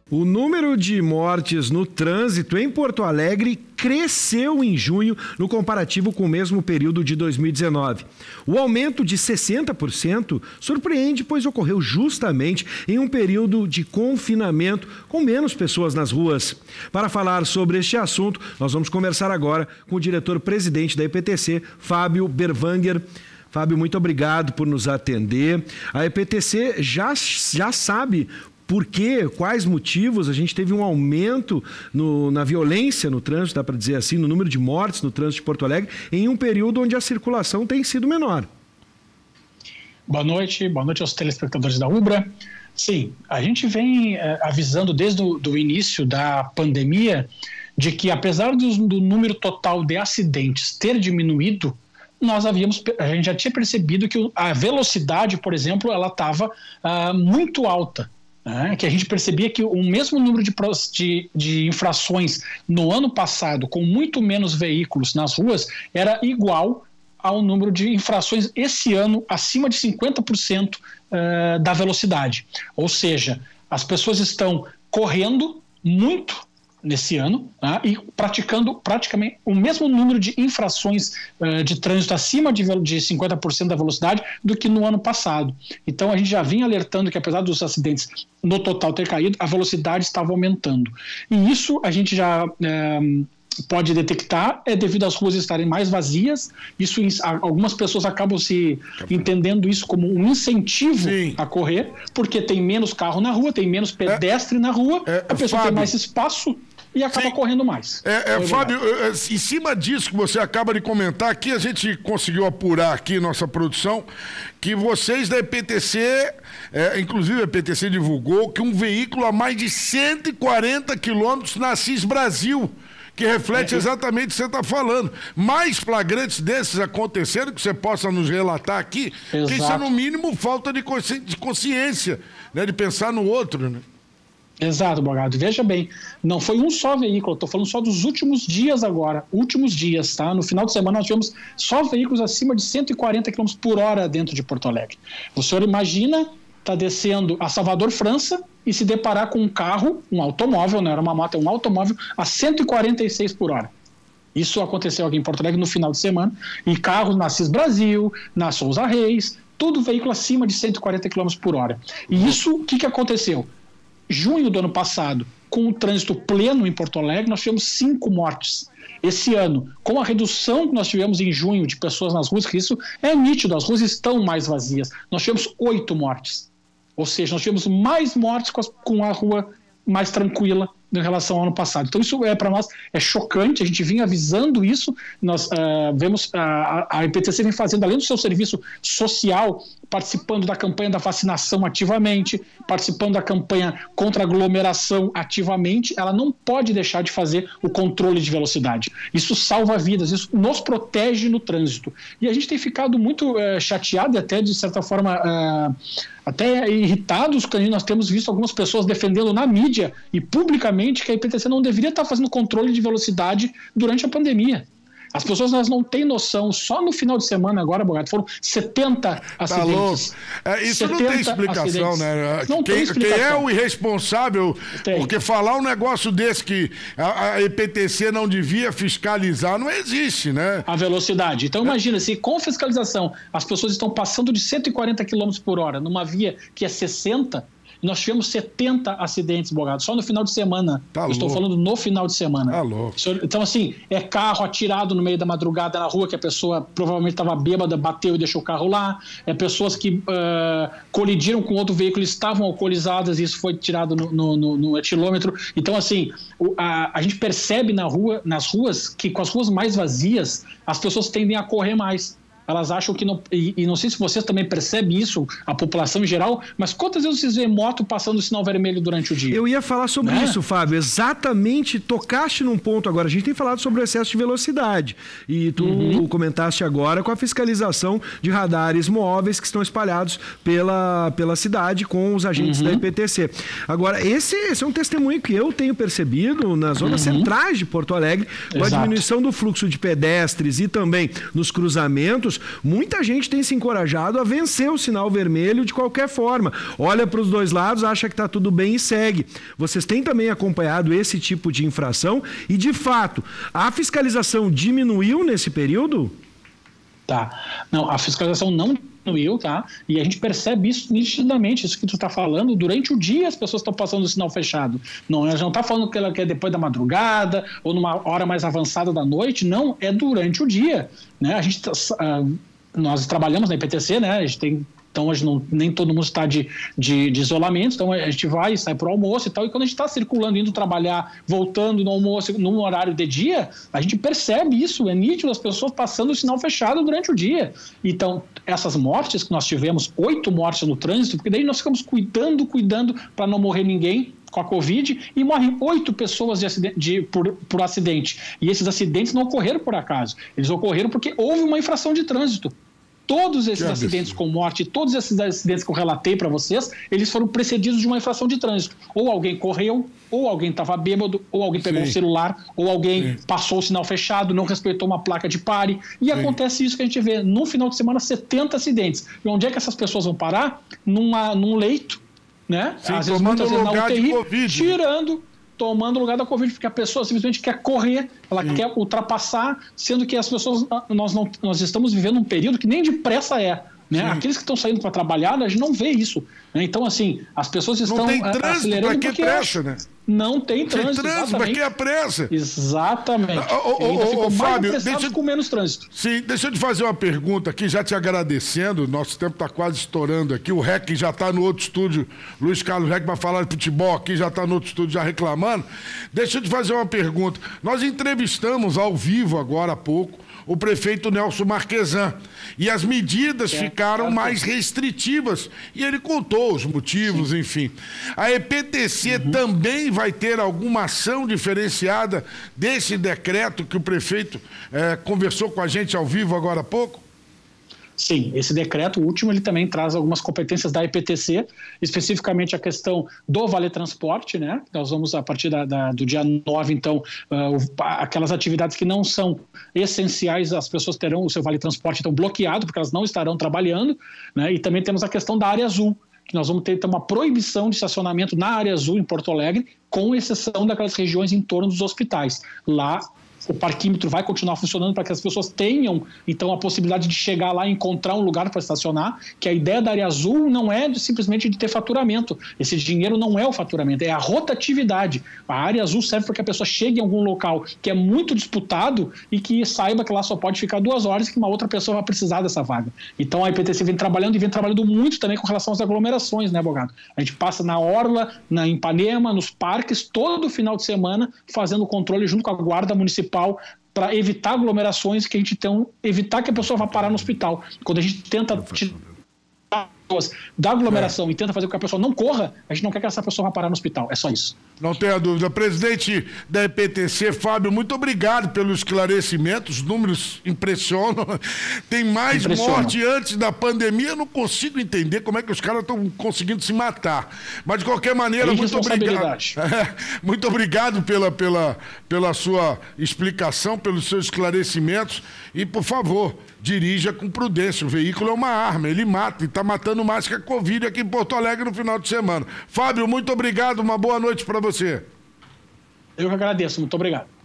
O número de mortes no trânsito em Porto Alegre cresceu em junho no comparativo com o mesmo período de 2019. O aumento de 60% surpreende, pois ocorreu justamente em um período de confinamento com menos pessoas nas ruas. Para falar sobre este assunto, nós vamos conversar agora com o diretor-presidente da EPTC, Fábio Berwanger. Fábio, muito obrigado por nos atender. A EPTC já sabe por quê, quais motivos a gente teve um aumento na violência no trânsito, dá para dizer assim, no número de mortes no trânsito de Porto Alegre, em um período onde a circulação tem sido menor. Boa noite aos telespectadores da Ubra. Sim, a gente vem avisando desde o início da pandemia de que, apesar do número total de acidentes ter diminuído, a gente já tinha percebido que a velocidade, por exemplo, ela estava muito alta. Que a gente percebia que o mesmo número de infrações no ano passado, com muito menos veículos nas ruas, era igual ao número de infrações esse ano acima de 50% da velocidade. Ou seja, as pessoas estão correndo muito nesse ano e praticando praticamente o mesmo número de infrações de trânsito acima de 50% da velocidade do que no ano passado. Então a gente já vinha alertando que, apesar dos acidentes no total ter caído, a velocidade estava aumentando. E isso a gente já pode detectar devido às ruas estarem mais vazias. Isso, algumas pessoas acabam se entendendo isso como um incentivo a correr, porque tem menos carro na rua, tem menos pedestre na rua, a pessoa tem mais espaço e acaba correndo mais. Fábio, em cima disso que você acaba de comentar, aqui a gente conseguiu apurar aqui, nossa produção, que vocês da EPTC, inclusive a EPTC divulgou que um veículo a mais de 140 quilômetros na Assis Brasil, que reflete exatamente o que você está falando. Mais flagrantes desses aconteceram, que você possa nos relatar aqui, que isso é, no mínimo, falta de consciência, né, de pensar no outro, né? Exato, Bogado. Veja bem, não foi um só veículo, estou falando só dos últimos dias agora, tá? No final de semana nós tivemos só veículos acima de 140 km por hora dentro de Porto Alegre. O senhor imagina estar descendo a Salvador, França, e se deparar com um carro, um automóvel, não era uma moto, é um automóvel, a 146 por hora. Isso aconteceu aqui em Porto Alegre no final de semana, e carros na Assis Brasil, na Souza Reis, todo veículo acima de 140 km por hora. E isso, o que aconteceu? Junho do ano passado, com o trânsito pleno em Porto Alegre, nós tivemos 5 mortes. Esse ano, com a redução que nós tivemos em junho de pessoas nas ruas, que isso é nítido, as ruas estão mais vazias, nós tivemos 8 mortes. Ou seja, nós tivemos mais mortes com a rua mais tranquila em relação ao ano passado. Então isso para nós é chocante, a gente vinha avisando isso, nós vemos a EPTC vem fazendo, além do seu serviço social, participando da campanha da vacinação ativamente, participando da campanha contra a aglomeração ativamente, ela não pode deixar de fazer o controle de velocidade. Isso salva vidas, isso nos protege no trânsito. E a gente tem ficado muito chateado e até, de certa forma, até irritados, quando nós temos visto algumas pessoas defendendo na mídia e publicamente que a EPTC não deveria estar fazendo controle de velocidade durante a pandemia. As pessoas não têm noção, só no final de semana agora, Bogado, foram 70 acidentes. Isso não tem explicação, acidentes, né? Quem é o irresponsável? Porque falar um negócio desse que a EPTC não devia fiscalizar, não existe, né? A velocidade. Então imagina, se com fiscalização as pessoas estão passando de 140 km por hora numa via que é 60, nós tivemos 70 acidentes, Bogado, só no final de semana. Estou falando no final de semana. Então, assim, é carro atirado no meio da madrugada na rua, que a pessoa provavelmente estava bêbada, bateu e deixou o carro lá. Pessoas que colidiram com outro veículo, estavam alcoolizadas, e isso foi tirado no etilômetro. Então, assim, a gente percebe nas ruas que, com as ruas mais vazias, as pessoas tendem a correr mais. Elas acham que não... E não sei se vocês também percebem isso, a população em geral, mas quantas vezes vocês veem moto passando o sinal vermelho durante o dia? Eu ia falar sobre isso, Fábio. Exatamente, tocaste num ponto agora. A gente tem falado sobre o excesso de velocidade. E tu comentaste agora com a fiscalização de radares móveis que estão espalhados pela cidade com os agentes da EPTC. Agora, esse é um testemunho que eu tenho percebido nas zonas centrais de Porto Alegre, com a diminuição do fluxo de pedestres e também nos cruzamentos. isso. Muita gente tem se encorajado a vencer o sinal vermelho de qualquer forma. Olha para os dois lados, acha que está tudo bem e segue. Vocês têm também acompanhado esse tipo de infração e, de fato, a fiscalização diminuiu nesse período? Tá. Não, a fiscalização não diminuiu, tá? E a gente percebe isso nitidamente, isso que tu está falando, durante o dia as pessoas estão passando o sinal fechado. Não, a gente não está falando que é depois da madrugada ou numa hora mais avançada da noite, não, é durante o dia, né? A gente, nós trabalhamos na IPTC, né? A gente tem... Então, hoje nem todo mundo está de isolamento, então a gente vai, sai para o almoço e tal, e quando a gente está circulando, indo trabalhar, voltando no almoço, num horário de dia, a gente percebe isso, é nítido, as pessoas passando o sinal fechado durante o dia. Então, essas mortes que nós tivemos, 8 mortes no trânsito, porque daí nós ficamos cuidando para não morrer ninguém com a Covid, e morrem 8 pessoas por acidente. E esses acidentes não ocorreram por acaso, eles ocorreram porque houve uma infração de trânsito. Todos esses acidentes com morte, todos esses acidentes que eu relatei para vocês, eles foram precedidos de uma infração de trânsito. Ou alguém correu, ou alguém estava bêbado, ou alguém pegou um celular, ou alguém passou o sinal fechado, não respeitou uma placa de pare. E acontece isso que a gente vê. No final de semana, 70 acidentes. E onde é que essas pessoas vão parar? Num leito, né? Sim, às vezes, muitas vezes na UTI, tomando o lugar da Covid, porque a pessoa simplesmente quer correr, ela quer ultrapassar, sendo que as pessoas, nós estamos vivendo um período que nem de pressa é. Né? Aqueles que estão saindo para trabalhar, a gente não vê isso. Né? Então, assim, as pessoas estão acelerando porque pressa, né? Não tem trânsito. Para que a pressa? Exatamente. Fábio, com menos trânsito. Sim, deixa eu te fazer uma pergunta aqui, já te agradecendo. Nosso tempo está quase estourando aqui. O Rec já está no outro estúdio. Luiz Carlos Rec, para falar de futebol aqui, já está no outro estúdio já reclamando. Deixa eu te fazer uma pergunta. Nós entrevistamos ao vivo agora há pouco o prefeito Nelson Marquesan. E as medidas ficaram mais restritivas. E ele contou os motivos, enfim. A EPTC também vai ter alguma ação diferenciada desse decreto que o prefeito conversou com a gente ao vivo agora há pouco? Sim, esse decreto, o último, ele também traz algumas competências da EPTC, especificamente a questão do Vale Transporte, né? Nós vamos, a partir do dia 9, então, aquelas atividades que não são essenciais, as pessoas terão o seu Vale Transporte, então, bloqueado, porque elas não estarão trabalhando, né? E também temos a questão da área azul, que nós vamos ter então, uma proibição de estacionamento na área azul em Porto Alegre, com exceção daquelas regiões em torno dos hospitais. Lá, o parquímetro vai continuar funcionando para que as pessoas tenham, então, a possibilidade de chegar lá e encontrar um lugar para estacionar, que a ideia da área azul não é simplesmente de ter faturamento. Esse dinheiro não é o faturamento, é a rotatividade. A área azul serve para que a pessoa chegue em algum local que é muito disputado e que saiba que lá só pode ficar 2 horas e que uma outra pessoa vai precisar dessa vaga. Então, a IPTC vem trabalhando e vem trabalhando muito também com relação às aglomerações, né, Bogado? A gente passa na Orla, na Ipanema, nos parques, todo final de semana, fazendo controle junto com a Guarda Municipal para evitar aglomerações, que a gente evitar que a pessoa vá parar no hospital. Quando a gente tenta da aglomeração e tenta fazer com que a pessoa não corra, a gente não quer que essa pessoa vá parar no hospital. É só isso. Não tenha dúvida. Presidente da EPTC, Fábio, muito obrigado pelos esclarecimentos. Os números impressionam. Tem mais morte antes da pandemia. Eu não consigo entender como é que os caras estão conseguindo se matar. Mas, de qualquer maneira, muito obrigado. Muito obrigado pela sua explicação, pelos seus esclarecimentos. E, por favor, dirija com prudência. O veículo é uma arma, ele mata, e está matando mais que a Covid aqui em Porto Alegre no final de semana. Fábio, muito obrigado, uma boa noite para você. Eu que agradeço, muito obrigado.